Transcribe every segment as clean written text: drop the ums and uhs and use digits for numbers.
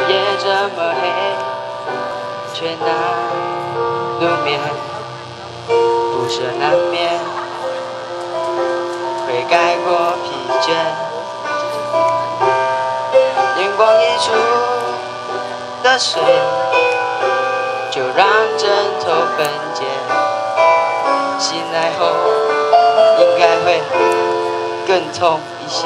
夜这么黑，却难入眠，不舍难免，会盖过疲倦。阳光溢出的水，就让枕头分解。醒来后，应该会更痛一些。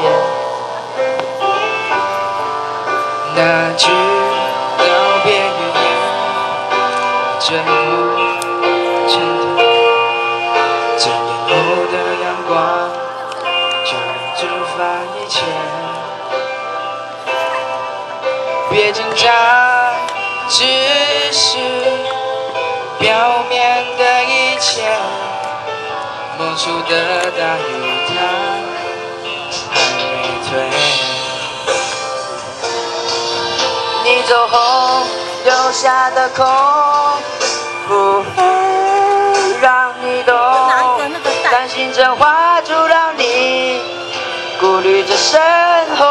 那句告别语言，最后沉淀。10年后的阳光，就能蒸发一切。别紧张，只是表面的一切。摸出的大雨，它还没退。你走后留下的空，不会让你懂。担心这话阻挡你，顾虑着身后。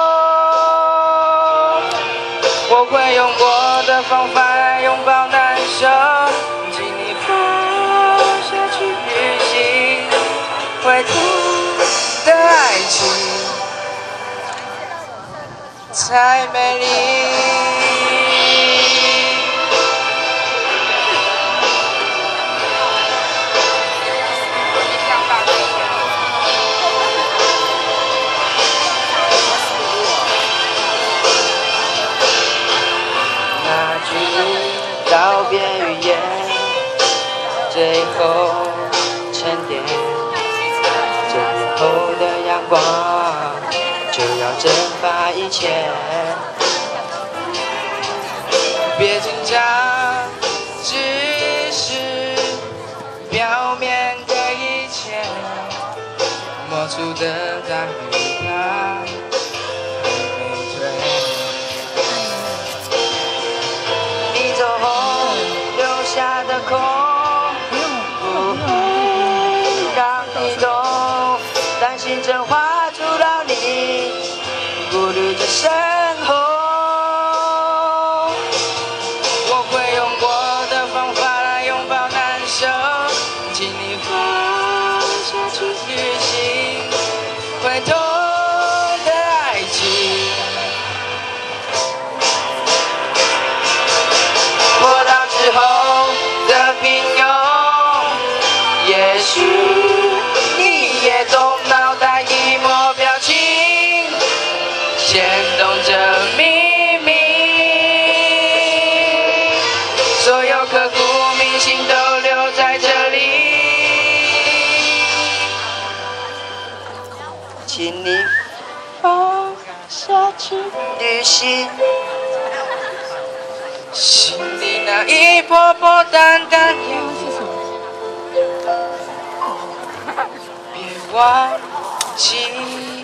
我会用我的方法来拥抱难受，请你放下去旅行，回头的爱情才美丽。告别语言，最后沉淀。10年后的阳光，就要蒸发一切。别紧张，只是表面的一切。摸出的大雨，它还没退。走后留下的空，不会让你懂。担心真话阻挡你，顾虑着身后。我会用我的方法来拥抱难受，请你放下去旅行，回头的爱情。破浪之后的平庸，也许你也懂，脑袋一抹表情，牵动着秘密。所有刻骨铭心都留在这里，请你放下去旅行。心里那一波波淡淡涟漪，别忘记。